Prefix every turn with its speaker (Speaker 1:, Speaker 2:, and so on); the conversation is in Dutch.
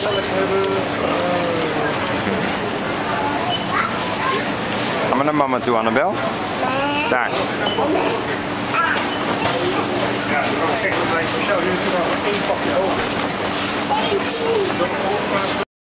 Speaker 1: gezellig hebben.
Speaker 2: Ga maar naar mama toe, Annabel. Daar.
Speaker 1: Ja, dat is echt een meisje. Zo, nu is er nog 1 pakje over.